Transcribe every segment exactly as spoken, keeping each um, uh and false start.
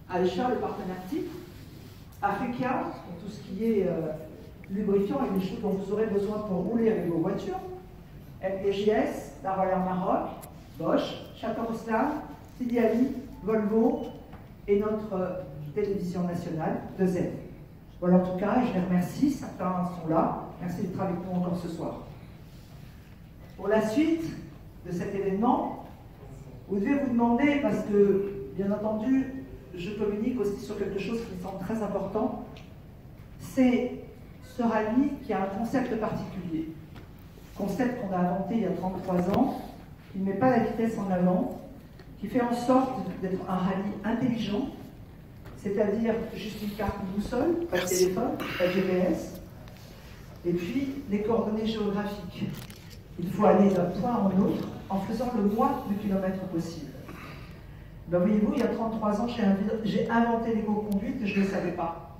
Aïcha, le partenaire type, Africa, pour tout ce qui est euh, lubrifiant et des choses dont vous aurez besoin pour rouler avec vos voitures, M P J S, Daroller Maroc, Bosch, Chateau-Roslan, Sidi Ali, Volvo et notre euh, télévision nationale de Z. Voilà, en tout cas, je les remercie, certains sont là. Merci d'être avec nous encore ce soir. Pour la suite de cet événement, vous devez vous demander, parce que, bien entendu, je communique aussi sur quelque chose qui me semble très important, c'est ce rallye qui a un concept particulier. Concept qu'on a inventé il y a trente-trois ans, qui ne met pas la vitesse en avant, qui fait en sorte d'être un rallye intelligent, c'est-à-dire juste une carte boussole, pas de téléphone, pas de G P S, et puis les coordonnées géographiques. Il faut aller d'un point à un autre en faisant le moins de kilomètres possible. Ben, voyez-vous, il y a trente-trois ans, j'ai inventé l'éco-conduite et je ne le savais pas.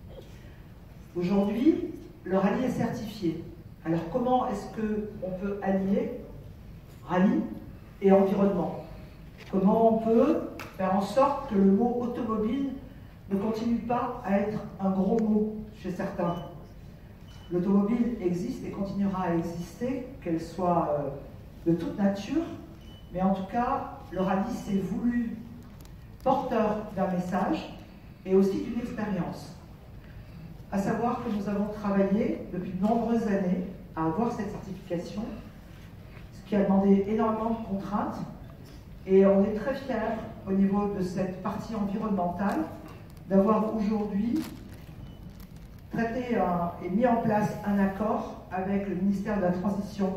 Aujourd'hui, le rallye est certifié. Alors comment est-ce qu'on peut allier rallye et environnement? Comment on peut faire en sorte que le mot automobile ne continue pas à être un gros mot chez certains? L'automobile existe et continuera à exister, qu'elle soit euh, de toute nature, mais en tout cas, le rallye s'est voulu porteur d'un message et aussi d'une expérience. À savoir que nous avons travaillé depuis de nombreuses années à avoir cette certification, ce qui a demandé énormément de contraintes, et on est très fiers au niveau de cette partie environnementale d'avoir aujourd'hui traité un, et mis en place un accord avec le ministère de la Transition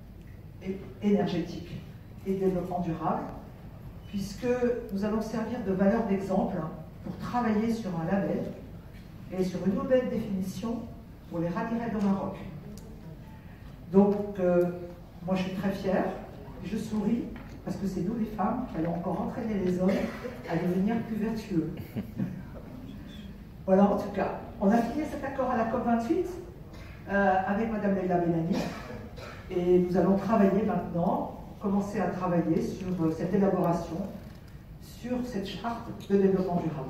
énergétique et développement durable, puisque nous allons servir de valeur d'exemple pour travailler sur un label et sur une nouvelle définition pour les rallye raids au Maroc. Donc, euh, moi je suis très fière, et je souris, parce que c'est nous les femmes qui allons encore entraîner les hommes à devenir plus vertueux. Voilà, en tout cas, on a signé cet accord à la COP vingt-huit euh, avec Madame Leila Benani, et nous allons travailler maintenant, commencer à travailler sur euh, cette élaboration, sur cette charte de développement durable.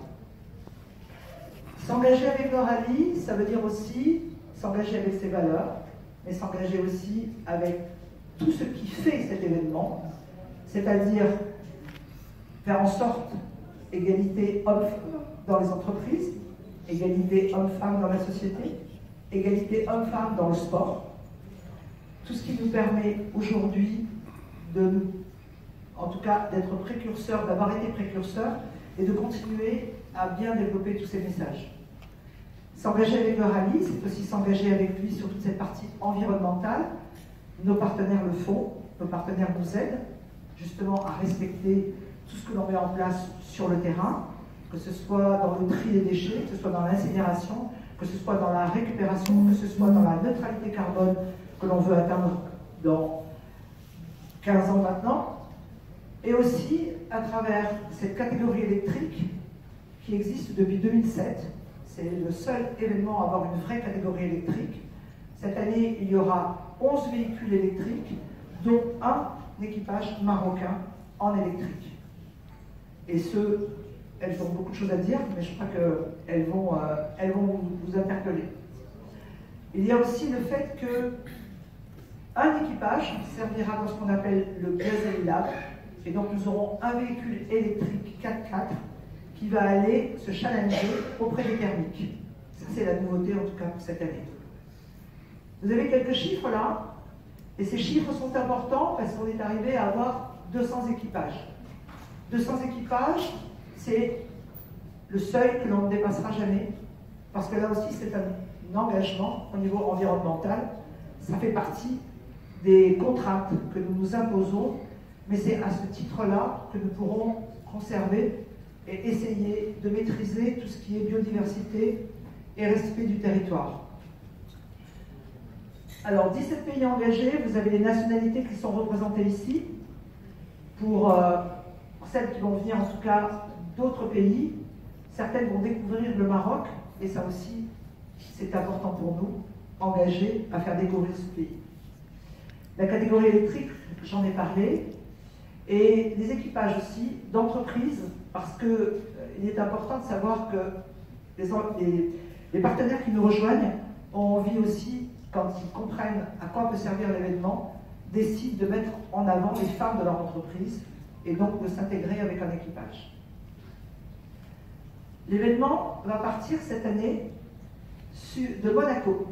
S'engager avec le rallye, ça veut dire aussi s'engager avec ses valeurs, mais s'engager aussi avec tout ce qui fait cet événement, c'est-à-dire faire en sorte égalité hommes-femmes dans les entreprises, égalité hommes-femmes dans la société, égalité hommes-femmes dans le sport, tout ce qui nous permet aujourd'hui de, en tout cas, d'être précurseurs, d'avoir été précurseurs et de continuer à bien développer tous ces messages. S'engager avec le rallye, c'est aussi s'engager avec lui sur toute cette partie environnementale. Nos partenaires le font, nos partenaires nous aident justement à respecter tout ce que l'on met en place sur le terrain, que ce soit dans le tri des déchets, que ce soit dans l'incinération, que ce soit dans la récupération, que ce soit dans la neutralité carbone que l'on veut atteindre dans quinze ans maintenant, et aussi à travers cette catégorie électrique qui existe depuis deux mille sept. C'est le seul événement à avoir une vraie catégorie électrique. Cette année, il y aura onze véhicules électriques, dont un équipage marocain en électrique. Et ce, elles ont beaucoup de choses à dire, mais je crois qu'elles vont, euh, elles vont vous, vous interpeller. Il y a aussi le fait que un équipage servira dans ce qu'on appelle le Gazelle Lab, et donc nous aurons un véhicule électrique quatre quatre qui va aller se challenger auprès des thermiques. Ça, c'est la nouveauté en tout cas pour cette année. Vous avez quelques chiffres là, et ces chiffres sont importants parce qu'on est arrivé à avoir deux cents équipages. deux cents équipages, c'est le seuil que l'on ne dépassera jamais, parce que là aussi c'est un engagement au niveau environnemental, ça fait partie des contraintes que nous nous imposons, mais c'est à ce titre-là que nous pourrons conserver et essayer de maîtriser tout ce qui est biodiversité et respect du territoire. Alors, dix-sept pays engagés, vous avez les nationalités qui sont représentées ici. Pour, euh, pour celles qui vont venir, en tout cas, d'autres pays, certaines vont découvrir le Maroc, et ça aussi, c'est important pour nous, engagés à faire découvrir ce pays. La catégorie électrique, j'en ai parlé, et des équipages aussi d'entreprises, parce qu'il euh, est important de savoir que les, les, les partenaires qui nous rejoignent ont envie aussi, quand ils comprennent à quoi peut servir l'événement, décident de mettre en avant les femmes de leur entreprise et donc de s'intégrer avec un équipage. L'événement va partir cette année de Monaco.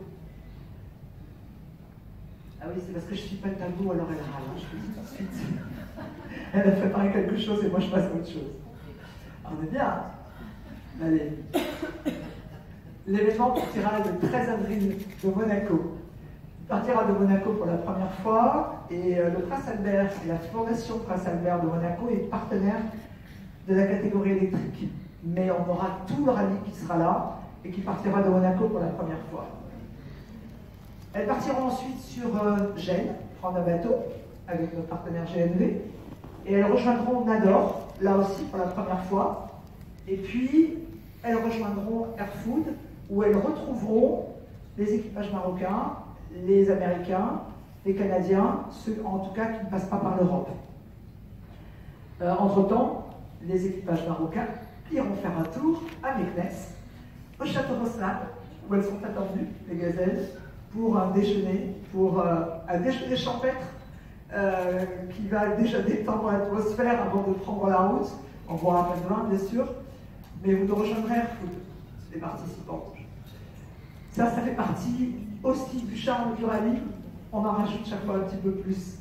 Ah oui, c'est parce que je ne suis pas le tabou, alors elle râle, hein, je vous dis tout de suite. Elle a préparé quelque chose et moi je passe à autre chose. On est bien. Allez. L'événement partira le treize avril de Monaco. Il partira de Monaco pour la première fois et le Prince Albert et la Fondation Prince Albert de Monaco est partenaire de la catégorie électrique. Mais on aura tout le rallye qui sera là et qui partira de Monaco pour la première fois. Elles partiront ensuite sur euh, Gênes, prendre un bateau avec notre partenaire G N V, et elles rejoindront Nador, là aussi pour la première fois, et puis elles rejoindront Airfood, où elles retrouveront les équipages marocains, les Américains, les Canadiens, ceux en tout cas qui ne passent pas par l'Europe. Euh, Entre-temps, les équipages marocains iront faire un tour à Meknès, au château Roslan, où elles sont attendues, les gazelles, pour un déjeuner, pour euh, un déjeuner champêtre euh, qui va déjà détendre l'atmosphère avant de prendre la route. On boira un peu de vin, bien sûr, mais vous nous rejoindrez Airfood, les participants. Ça, ça fait partie aussi du charme du rallye. On en rajoute chaque fois un petit peu plus.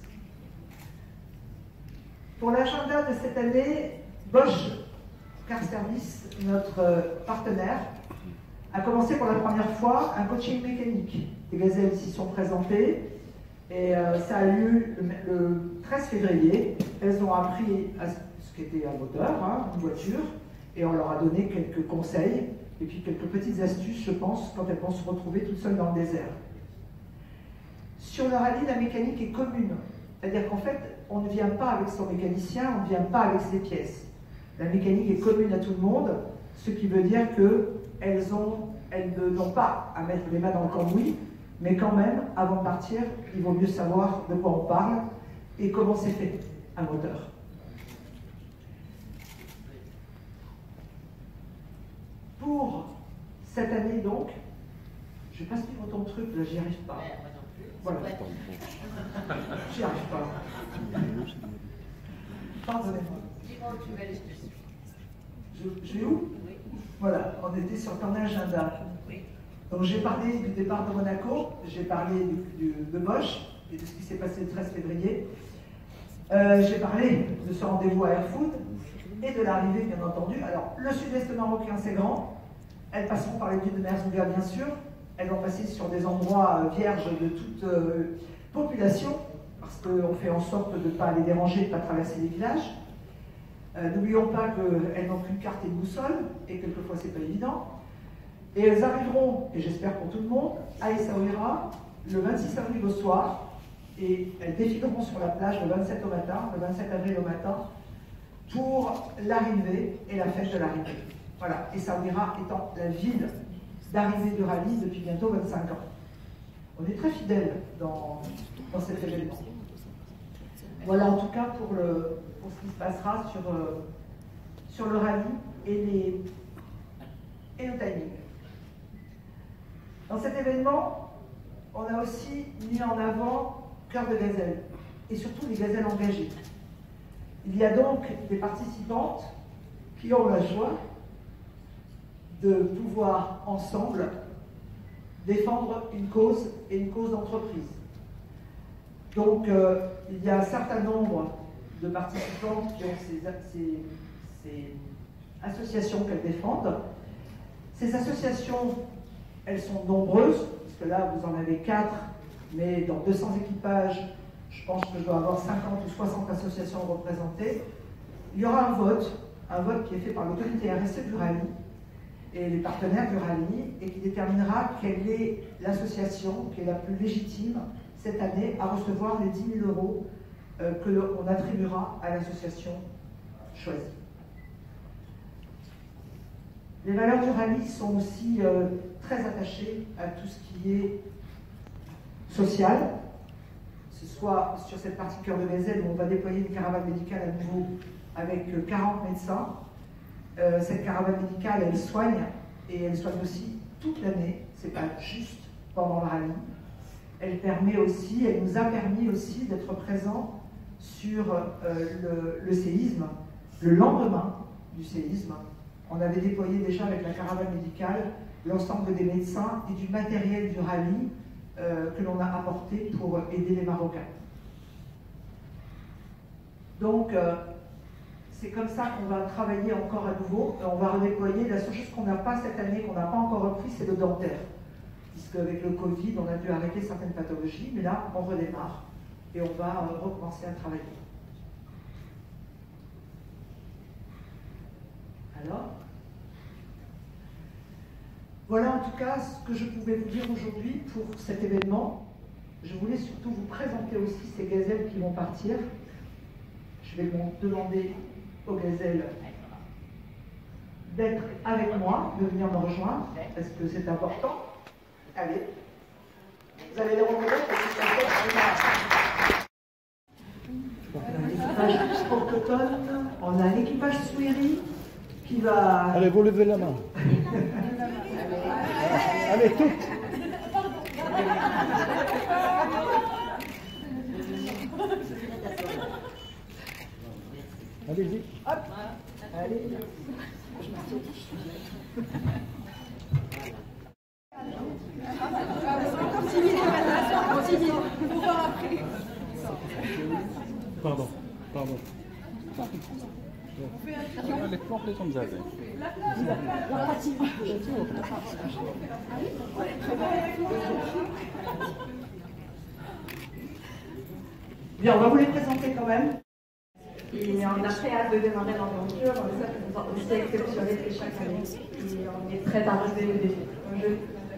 Pour l'agenda de cette année, Bosch Car Service, notre partenaire, a commencé pour la première fois un coaching mécanique. Les gazelles s'y sont présentées et euh, ça a eu le, le treize février. Elles ont appris à ce qu'était un moteur, hein, une voiture, et on leur a donné quelques conseils et puis quelques petites astuces, je pense, quand elles vont se retrouver toutes seules dans le désert. Sur le rallye, la mécanique est commune. C'est-à-dire qu'en fait, on ne vient pas avec son mécanicien, on ne vient pas avec ses pièces. La mécanique est commune à tout le monde, ce qui veut dire qu'elles elles n'ont pas à mettre les mains dans le cambouis, mais quand même, avant de partir, il vaut mieux savoir de quoi on parle et comment c'est fait un moteur. Pour cette année, donc, je ne vais pas suivre ton truc, là, j'y arrive pas. Voilà. J'y arrive pas. Pardonnez-moi. Je, je vais où? Voilà, on était sur ton agenda. Donc j'ai parlé du départ de Monaco, j'ai parlé du, du, de Bosch et de ce qui s'est passé le treize février. Euh, j'ai parlé de ce rendez-vous à Airfood et de l'arrivée, bien entendu. Alors, le sud-est marocain, c'est grand. Elles passeront par les dunes de Merzouga, bien sûr. Elles vont passer sur des endroits vierges de toute euh, population, parce qu'on fait en sorte de ne pas les déranger, de ne pas traverser les villages. Euh, N'oublions pas qu'elles n'ont qu'une carte et une boussole, et quelquefois c'est pas évident. Et elles arriveront, et j'espère pour tout le monde, à Essaouira le vingt-six avril au soir, et elles défileront sur la plage le vingt-sept au matin, le vingt-sept avril au matin, pour l'arrivée et la fête de l'arrivée. Voilà, Essaouira étant la ville d'arrivée du rallye depuis bientôt vingt-cinq ans. On est très fidèles dans, dans cet événement. Voilà en tout cas pour, le, pour ce qui se passera sur, euh, sur le rallye et, les, et le timing. Dans cet événement, on a aussi mis en avant Cœur de Gazelle, et surtout les gazelles engagées. Il y a donc des participantes qui ont la joie de pouvoir ensemble défendre une cause et une cause d'entreprise. Donc euh, il y a un certain nombre de participants qui ont ces, ces, ces associations qu'elles défendent. Ces associations, elles sont nombreuses, parce que là vous en avez quatre, mais dans deux cents équipages, je pense que je dois avoir cinquante ou soixante associations représentées. Il y aura un vote, un vote qui est fait par l'autorité R S E du rallye et les partenaires du rallye, et qui déterminera quelle est l'association qui est la plus légitime cette année à recevoir les dix mille euros euh, que l'on attribuera à l'association choisie. Les valeurs du rallye sont aussi euh, très attachées à tout ce qui est social. Ce ce soit sur cette partie cœur de gazelle où on va déployer une caravane médicale à nouveau avec quarante médecins. Euh, cette caravane médicale, elle soigne, et elle soigne aussi toute l'année, c'est pas juste pendant le rallye. Elle permet aussi, elle nous a permis aussi d'être présents sur euh, le, le séisme, le lendemain du séisme. On avait déployé déjà avec la caravane médicale l'ensemble des médecins et du matériel du rallye euh, que l'on a apporté pour aider les Marocains. Donc, euh, c'est comme ça qu'on va travailler encore à nouveau. On va redéployer. La seule chose qu'on n'a pas cette année, qu'on n'a pas encore repris, c'est le dentaire. Puisque avec le Covid, on a dû arrêter certaines pathologies, mais là, on redémarre et on va euh, recommencer à travailler. Alors, voilà en tout cas ce que je pouvais vous dire aujourd'hui pour cet événement. Je voulais surtout vous présenter aussi ces gazelles qui vont partir. Je vais donc demander aux gazelles d'être avec moi, de venir me rejoindre, parce que c'est important. Allez, vous allez les rencontrer. On a l'équipage Sportoton, on a l'équipage Souiri qui va... Allez, vous levez la main. Allez, toutes. Allez-y. Hop. Allez. Pardon, pardon. Allez, complètement comme ça. Bien, on va vous les présenter quand même. Et on a très hâte de démarrer l'aventure, on essaie de pouvoir aussi exceptionnel que chaque année. Et on est prêt à relever le défi. Je...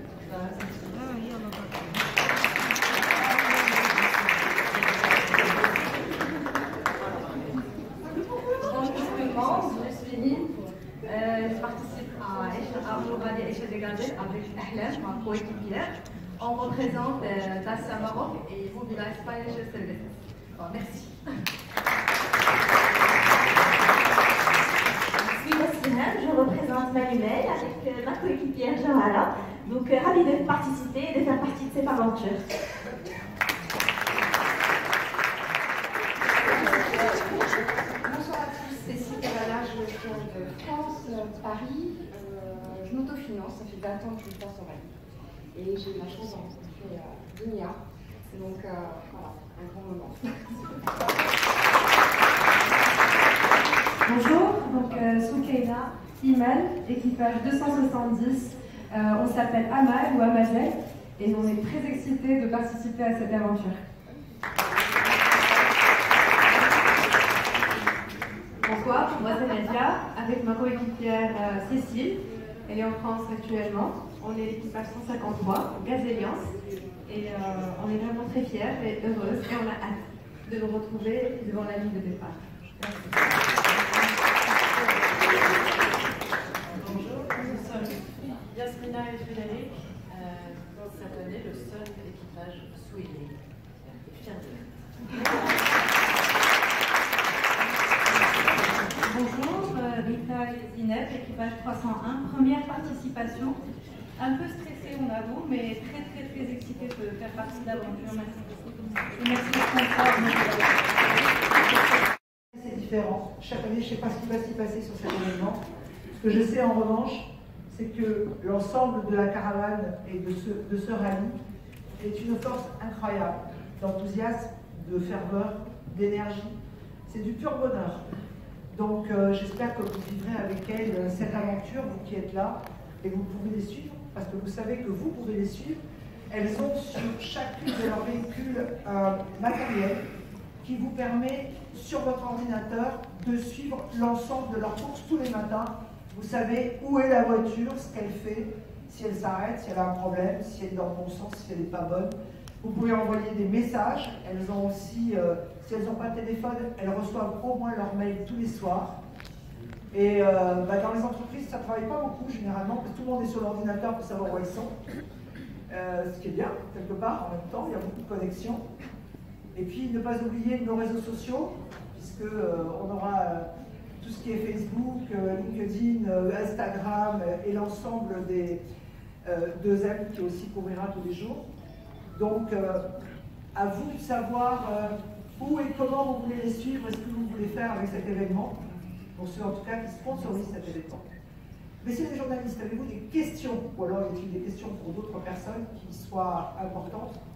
Donc, je suis Nine. Euh, je participe à Mouradi Échelle des Gazelles avec Ahlam, ma coéquipière. On représente euh, Dassa Maroc et Mobila Spanish Services. Bon, merci. Je représente Manuel avec ma coéquipière Johanna. Donc, euh, ravie de participer et de faire partie de cette aventure. Bonsoir à tous, c'est Cécile Cavalard, je viens de France, euh, Paris. Euh, je m'autofinance, ça fait vingt ans que je me passe en rallye. Et j'ai eu la chance de rencontrer euh, Dunia. Donc euh, voilà, un grand moment. Bonjour, donc euh, Soukaina, Iman, équipage deux cent soixante-dix. Euh, on s'appelle Amal ou Amazel et on est très excités de participer à cette aventure. Bonsoir, moi c'est Nadia, avec ma coéquipière euh, Cécile. Elle est en France actuellement. On est l'équipage cent cinquante-trois, Gazéliance. Et euh, on est vraiment très fiers et heureuses et on a hâte de nous retrouver devant la ligne de départ. Merci. Bonjour, nous sommes Yasmina et Frédéric, euh, cette année le seul équipage Souiri. Fiers d'eux. Bonjour, euh, Rita et Zineb, équipage trois cent un, première participation. Un peu stressé, on avoue, mais très très très excité de faire partie de l'aventure. Merci beaucoup. Et merci de votre C'est différent. Chaque année, je ne sais pas ce qui va s'y passer sur cet événement. Ce que je sais en revanche, c'est que l'ensemble de la caravane et de ce, de ce rallye est une force incroyable d'enthousiasme, de ferveur, d'énergie. C'est du pur bonheur. Donc euh, j'espère que vous vivrez avec elle cette aventure, vous qui êtes là, et vous pouvez les suivre, parce que vous savez que vous pouvez les suivre. Elles ont sur chacune de leurs véhicules un matériel qui vous permet, sur votre ordinateur, de suivre l'ensemble de leurs courses tous les matins. Vous savez où est la voiture, ce qu'elle fait, si elle s'arrête, si elle a un problème, si elle est dans le bon sens, si elle n'est pas bonne. Vous pouvez envoyer des messages. Elles ont aussi, euh, si elles n'ont pas de téléphone, elles reçoivent au moins leur mail tous les soirs. Et euh, bah dans les entreprises, ça ne travaille pas beaucoup généralement, parce que tout le monde est sur l'ordinateur pour savoir où ils sont. Euh, ce qui est bien, quelque part, en même temps, il y a beaucoup de connexions. Et puis ne pas oublier nos réseaux sociaux, puisque euh, on aura euh, tout ce qui est Facebook, euh, LinkedIn, euh, Instagram euh, et l'ensemble des euh, deux M qui aussi couvrira tous les jours. Donc euh, à vous de savoir euh, où et comment vous voulez les suivre et ce que vous voulez faire avec cet événement, pour ceux en tout cas qui sponsorisent cet événement. Messieurs les journalistes, avez-vous des questions, ou alors y a-t-il des questions pour d'autres personnes qui soient importantes?